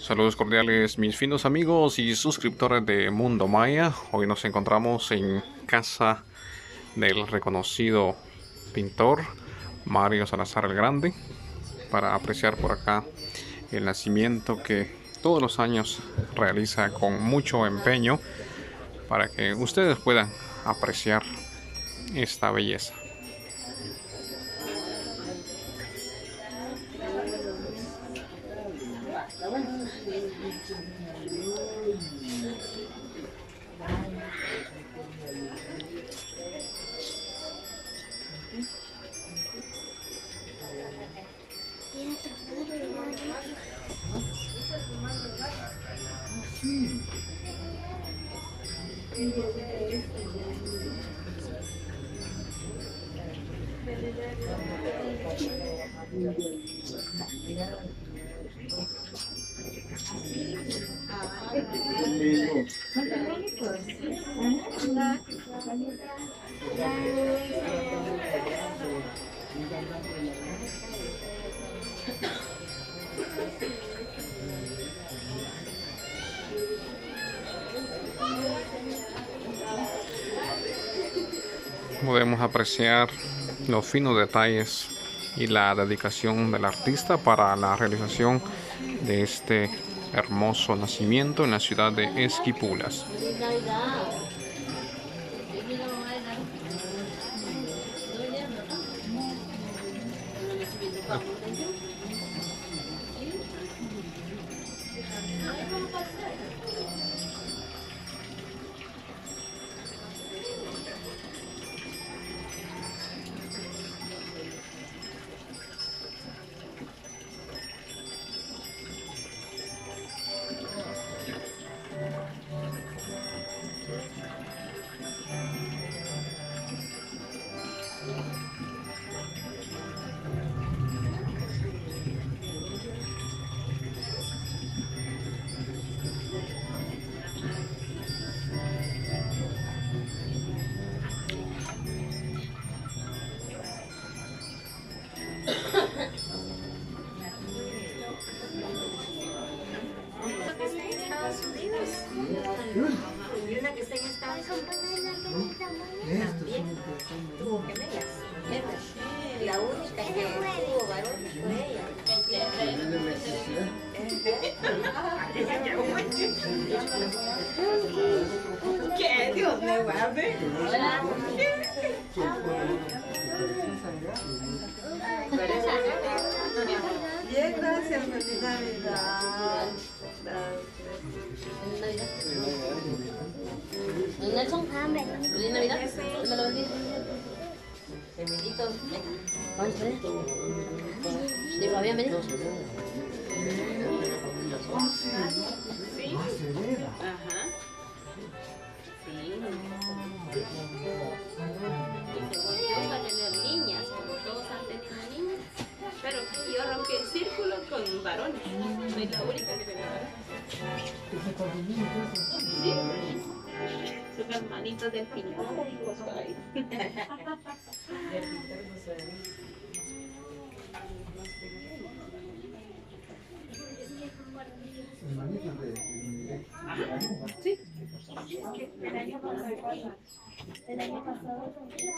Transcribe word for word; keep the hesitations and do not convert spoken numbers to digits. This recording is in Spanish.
Saludos cordiales mis finos amigos y suscriptores de Mundo Maya. Hoy nos encontramos en casa del reconocido pintor Mario Salazar el Grande para apreciar por acá el nacimiento que todos los años realiza con mucho empeño para que ustedes puedan apreciar esta belleza. Podemos apreciar los finos detalles y la dedicación del artista para la realización de este hermoso nacimiento en la ciudad de Esquipulas. Y una que está en Estados Unidos también tuvo gemelas. La única que tuvo varón fue ella. ¿Qué? Dios me guarde. Bien, gracias, feliz Navidad. Nelson, feliz Navidad. Me lo bendiga. Emilito, Vamos a ver. ¿Sí, Fabián, ven? sí. Ajá. Sí. Y según yo va a tener niñas, como todos han tenido niñas. Pero yo rompí el círculo con varones. Soy la única que tiene varones. Sí. Sus hermanitos del pintor. Sí. El año pasado. El año pasado.